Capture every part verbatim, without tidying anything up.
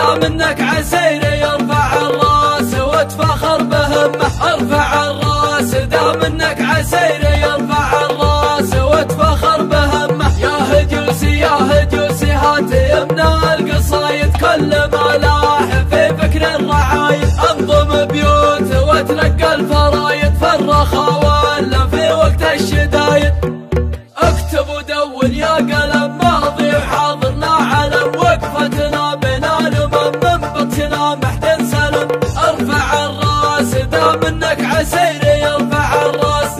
دام انك عسير يرفع الراس وتفخر بهمه. ارفع الراس دام انك عسير يرفع الراس وتفخر بهمه. يا هجوسي يا هجوسي هات يمنا القصايد كل ما لاح في فكر الرعايد. انظم بيوت وتلقى الفرايد في الرخاء ولا في وقت الشدايد. اكتب ودون يا قلم ماضي وحاضرنا علم وقفتنا بين الامم من بطنا محد سلم. ارفع الراس دام انك عسير يرفع الراس.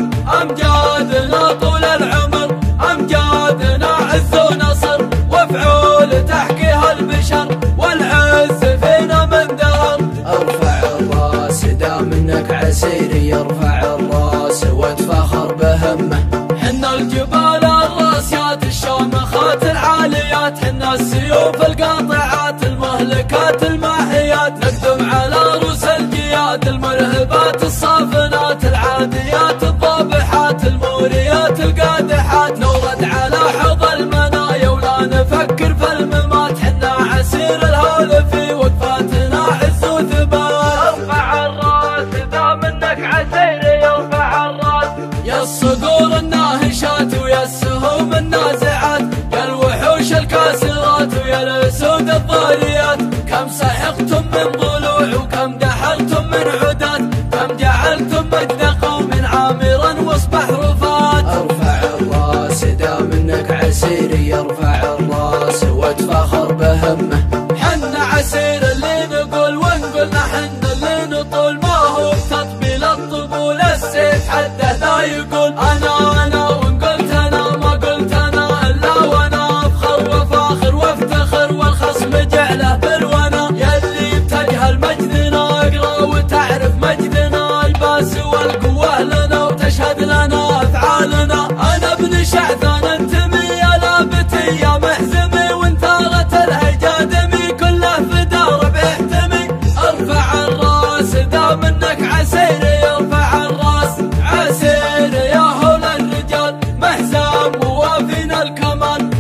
امجادنا طول العمر امجادنا عز ونصر وفعول تحكيها البشر والعز فينا من دهر. ارفع الراس دام انك عسير يرفع الراس وتفخر بهمه. حنا الجبال الراسيات الشامخات العاليات حنا السيوف القاطعات المهلكات الماحيات. نقدم على رؤوس الجياد المرهبات الصافنات العاديات الضابحات الموريات القادحات. نورد على حوض المنايا ولا نفكر في الممات. حنا عسير الهول في وقفاتنا عز وثبات. ارفع الراس دام انك عسير يرفع الراس. يا الصقور الناهشات ويا السهوم النازعات يا الوحوش الكاسرات ويا الاسود الضاريات. كم سحقتم من ضلوع وكم دحرتم من عدات. كم جعلتم مجد قوم عامرا واصبح رفات. ارفع الراس دام انك عسير يرفع الراس وتفخر بهمه. حنا عسير اللي نقول ونقولنا حنا اللي نطول. ما هو بتطبيل الطبول السيف حده لا يقول انا انا وان قلت انا ما قلت انا الا وانا افخر وفاخر وافتخر والخصم جعله بالونا. يلي بتجهل مجدنا اقرا وتعرف مجدنا. الباس والقوه لنا وتشهد لنا افعالنا. انا ابن شعثان انتمي يا لابتي يا محزمي وانثارت الهيجادمي كله في دار بيحتمي. ارفع الراس دام انك عسير يرفع الراس. عسير يا هول الرجال محزام ووافين الكمال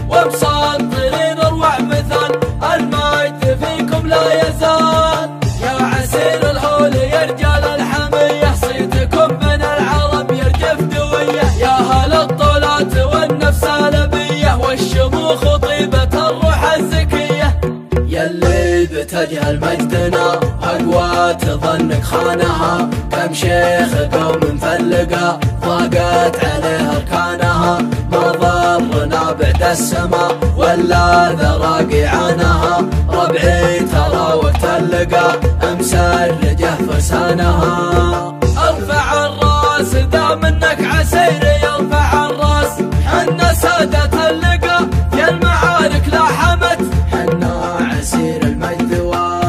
ومسطرين اروع مثال. المجد فيكم لا يزال. يا عسير الهول يا رجال الحميه صيتكم من العرب يرجف دويه. يا هل الطولات والنفس الابيه والشموخ وطيبه الروح الزكيه. يلي بتجهل مجدنا اقوى تظنك خانها. كم شيخ قوم مفلقه ضاقت عليه اركانها. ما ضرنا بعد السما ولا ذراقي عانها. ربعي ترى وقت اللقى امسرجه فرسانها. ارفع الراس دام انك عسير يرفع الراس. حنا سادة اللقى يا المعارك لاحمت. حنا عسير المجد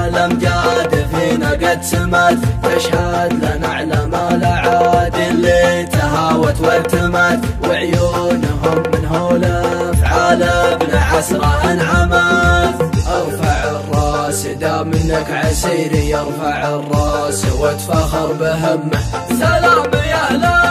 والامجاد فينا قد سمت. تشهد لنا على ما لا عاد اللي تهاوت وارتمت. وعيونهم من هول افعال ابن عسره انعمت. ارفع الراس دام انك عسير يرفع الراس وتفخر بهمه. سلام يا اهلا